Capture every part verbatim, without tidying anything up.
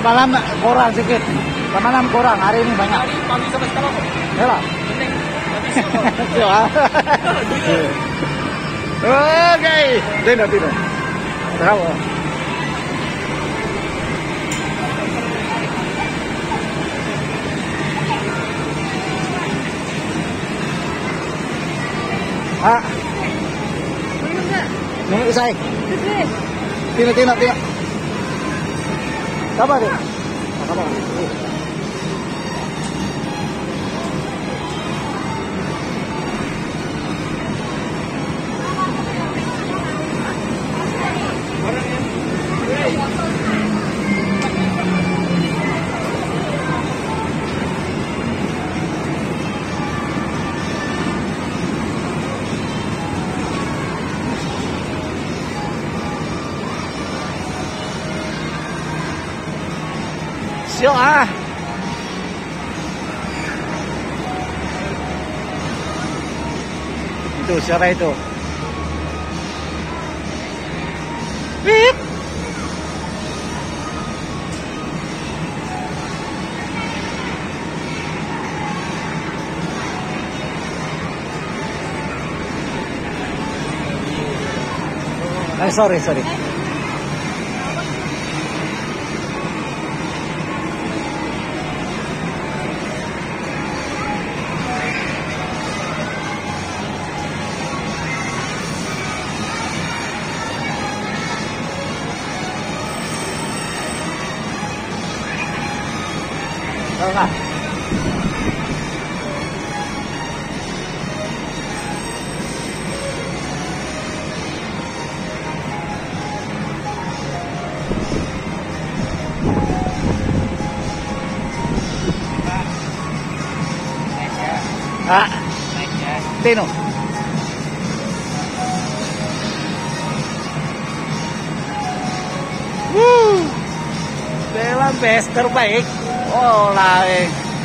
Semalam kurang sedikit. Semalam kurang, hari ini banyak. Hari pagi sampai sekarang. Ya. Penting. Oke, tino tino. Tahu. Ah. Minum isai. Tino tino tino. Sabar deh. Sabar. Siap ah. Itu suara itu. Bip. Eh, sorry, sorry. Tengah. Ah, Tino. Woo, Bella best terbaik. Oh lah, eh.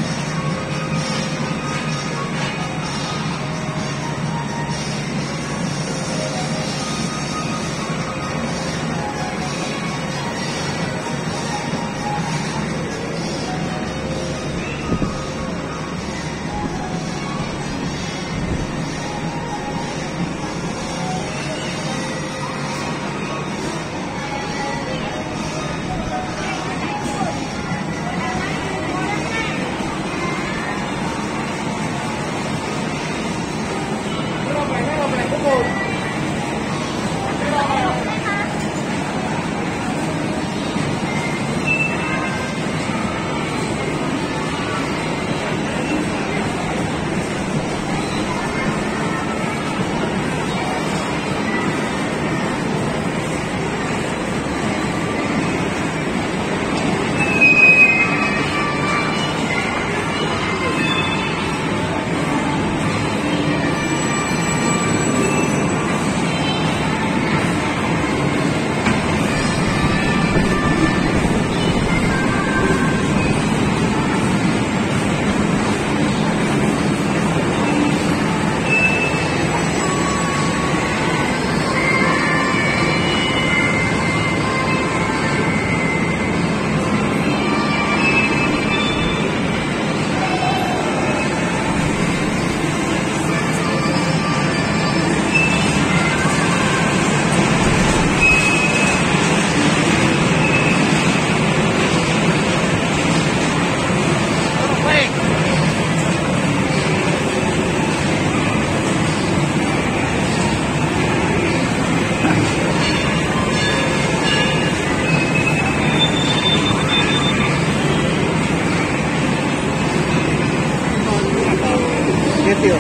Gitu.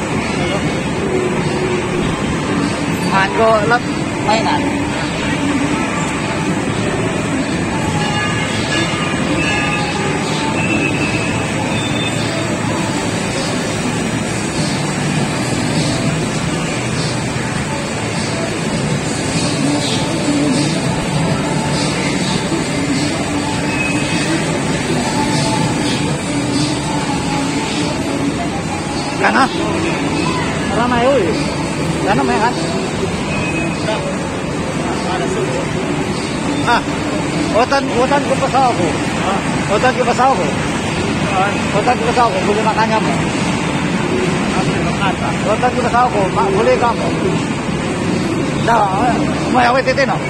Mango lep mainan. Kana? Ramai oi. Kana mai kan? Ada suhu. Ah, hutan, hutan ke pasal aku. Ah, Hutan ke pasal aku. ah, Hutan ke pasal aku. Boleh makannya mo. apa kata? Hutan ke pasal aku. Ma, boleh kamu. Dah, may awet titin no.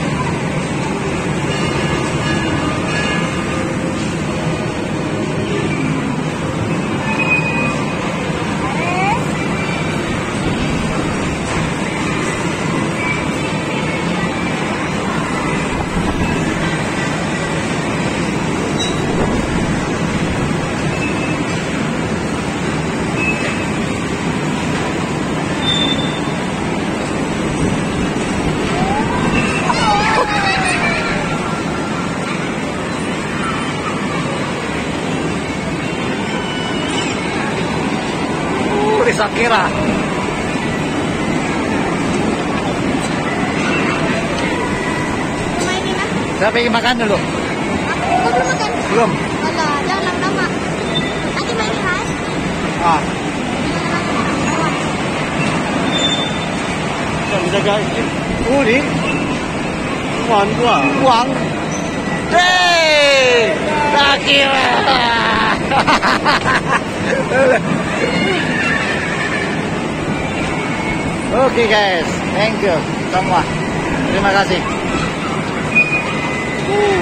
Sakira. Mainin na. Saya pengen makan dulu. Ako, belum makan. Belum. Wala, lang lang lama. Ate, mainin ha? Ah, Yang bisa guys, uli, tuan gua. uang. Hey, Sakira. Oke guys, thank you semua. Terima kasih. Uh.